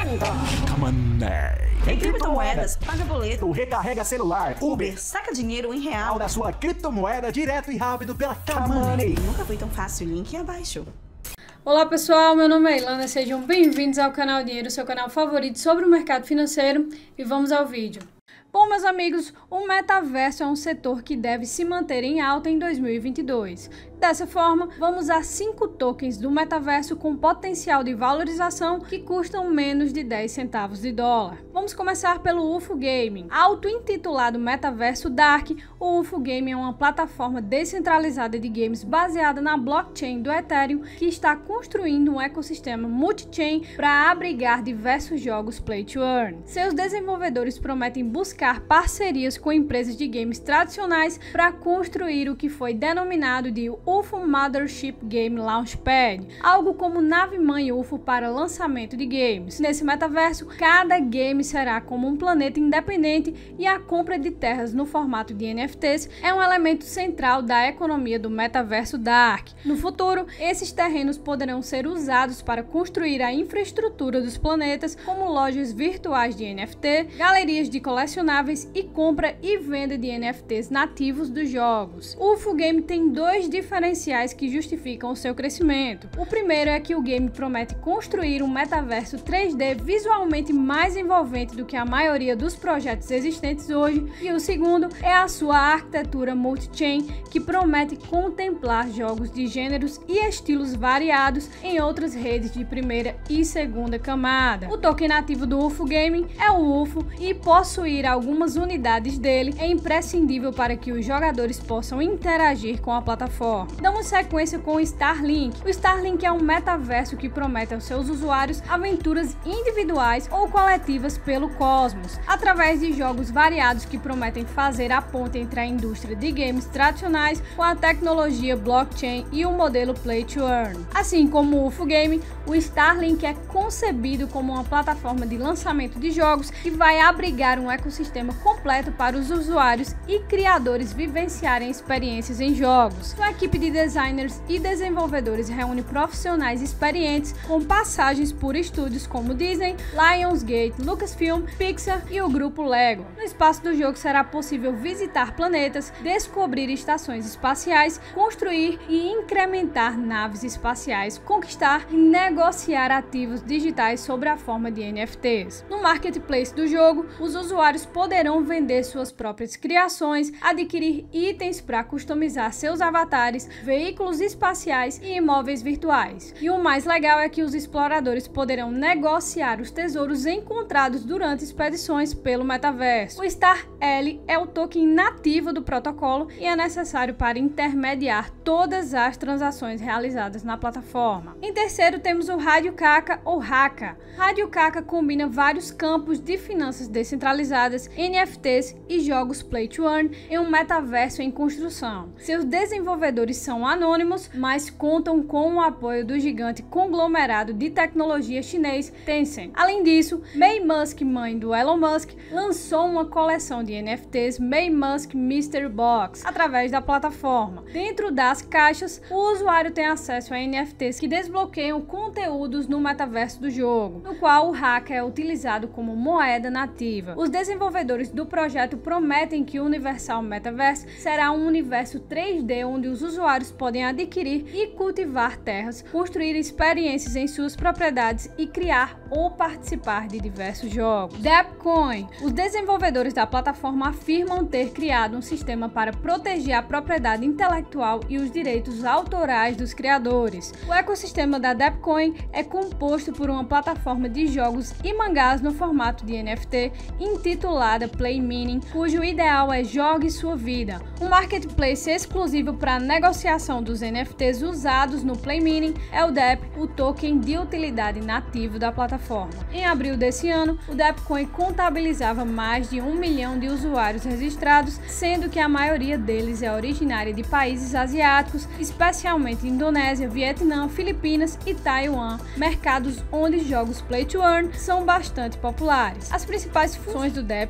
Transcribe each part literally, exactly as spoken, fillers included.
Money. Tem criptomoedas, paga boleto, Recarrega celular, Uber, saca dinheiro em real. da sua criptomoeda direto e rápido pela Money. Nunca foi tão fácil, link abaixo. Olá pessoal, meu nome é Ilana, sejam bem-vindos ao canal Dinheiro, seu canal favorito sobre o mercado financeiro, e vamos ao vídeo. Bom, meus amigos, o metaverso é um setor que deve se manter em alta em dois mil e vinte e dois. Dessa forma, vamos a cinco tokens do metaverso com potencial de valorização que custam menos de dez centavos de dólar. Vamos começar pelo U F O Gaming. Auto-intitulado Metaverso Dark, o U F O Gaming é uma plataforma descentralizada de games baseada na blockchain do Ethereum que está construindo um ecossistema multi-chain para abrigar diversos jogos Play to Earn. Seus desenvolvedores prometem buscar parcerias com empresas de games tradicionais para construir o que foi denominado de U F O Mothership Game Launchpad, algo como nave-mãe U F O para lançamento de games. Nesse metaverso, cada game será como um planeta independente e a compra de terras no formato de N F Ts é um elemento central da economia do metaverso Dark. No futuro, esses terrenos poderão ser usados para construir a infraestrutura dos planetas, como lojas virtuais de N F T, galerias de colecionáveis e compra e venda de N F Ts nativos dos jogos. O U F O Game tem dois diferenciais que justificam o seu crescimento. O primeiro é que o game promete construir um metaverso três D visualmente mais envolvente do que a maioria dos projetos existentes hoje, e o segundo é a sua arquitetura multi-chain, que promete contemplar jogos de gêneros e estilos variados em outras redes de primeira e segunda camada. O token nativo do U F O Gaming é o U F O e possuir algumas unidades dele é imprescindível para que os jogadores possam interagir com a plataforma. Damos sequência com o Starlink. O Starlink é um metaverso que promete aos seus usuários aventuras individuais ou coletivas pelo cosmos, através de jogos variados que prometem fazer a ponte entre a indústria de games tradicionais com a tecnologia blockchain e o modelo Play to Earn. Assim como o U F O Gaming, o Starlink é concebido como uma plataforma de lançamento de jogos que vai abrigar um ecossistema completo para os usuários e criadores vivenciarem experiências em jogos. Sua equipe de designers e desenvolvedores reúne profissionais experientes com passagens por estúdios como Disney, Lionsgate, Lucasfilm, Pixar e o grupo Lego. No espaço do jogo será possível visitar planetas, descobrir estações espaciais, construir e incrementar naves espaciais, conquistar e negociar ativos digitais sob a forma de N F Ts. No marketplace do jogo, os usuários poderão vender suas próprias criações, adquirir itens para customizar seus avatares, veículos espaciais e imóveis virtuais. E o mais legal é que os exploradores poderão negociar os tesouros encontrados durante expedições pelo metaverso. O Star-L é o token nativo do protocolo e é necessário para intermediar todas as transações realizadas na plataforma. Em terceiro, temos o Rádio Kaka ou Haka. Rádio Kaka combina vários campos de finanças descentralizadas, N F Ts e jogos Play to Earn em um metaverso em construção. Seus desenvolvedores são anônimos, mas contam com o apoio do gigante conglomerado de tecnologia chinês Tencent. Além disso, May Musk, mãe do Elon Musk, lançou uma coleção de N F Ts May Musk Mystery Box através da plataforma. Dentro das caixas, o usuário tem acesso a N F Ts que desbloqueiam conteúdos no metaverso do jogo, no qual o Haka é utilizado como moeda nativa. Os desenvolvedores do projeto prometem que o Universal Metaverse será um universo três D onde os usuários podem adquirir e cultivar terras, construir experiências em suas propriedades e criar ou participar de diversos jogos. Dapcoin. Os desenvolvedores da plataforma afirmam ter criado um sistema para proteger a propriedade intelectual e os direitos autorais dos criadores. O ecossistema da Dapcoin é composto por uma plataforma de jogos e mangás no formato de N F T intitulada Play Meaning, cujo ideal é jogue sua vida. Um marketplace exclusivo para negociação dos N F Ts usados no Play Meaning é o D A P, o token de utilidade nativo da plataforma. Em abril desse ano, o Dapcoin contabilizava mais de um milhão de usuários registrados, sendo que a maioria deles é originária de países asiáticos, especialmente Indonésia, Vietnã, Filipinas e Taiwan, mercados onde jogos Play to Earn são bastante populares. As principais funções do D A P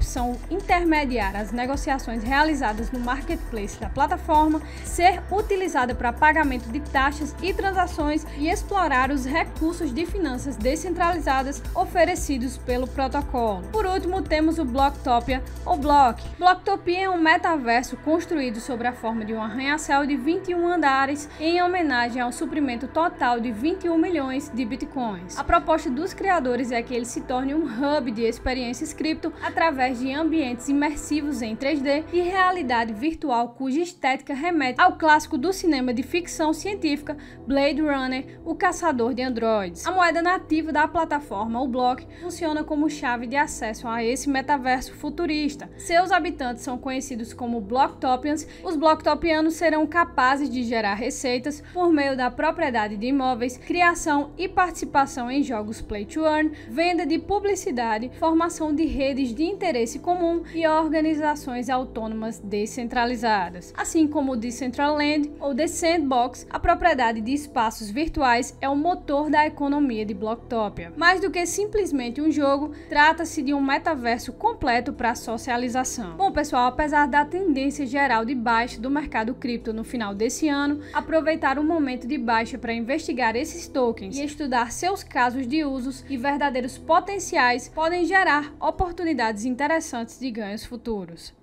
opção intermediar as negociações realizadas no marketplace da plataforma, ser utilizada para pagamento de taxas e transações e explorar os recursos de finanças descentralizadas oferecidos pelo protocolo. Por último, temos o Blocktopia ou Block. Blocktopia é um metaverso construído sobre a forma de um arranha-céu de vinte e um andares em homenagem ao suprimento total de vinte e um milhões de bitcoins. A proposta dos criadores é que ele se torne um hub de experiências cripto através de ambientes imersivos em três D e realidade virtual cuja estética remete ao clássico do cinema de ficção científica Blade Runner, o caçador de androides. A moeda nativa da plataforma, o Block, funciona como chave de acesso a esse metaverso futurista. Seus habitantes são conhecidos como Blocktopians. Os Blocktopianos serão capazes de gerar receitas por meio da propriedade de imóveis, criação e participação em jogos play to earn, venda de publicidade, formação de redes de interesse comum e organizações autônomas descentralizadas. Assim como o Decentraland ou The Sandbox, a propriedade de espaços virtuais é o motor da economia de Blocktopia. Mais do que simplesmente um jogo, trata-se de um metaverso completo para socialização. Bom, pessoal, apesar da tendência geral de baixa do mercado cripto no final desse ano, aproveitar o momento de baixa para investigar esses tokens e estudar seus casos de usos e verdadeiros potenciais podem gerar oportunidades interessantes de ganhos futuros.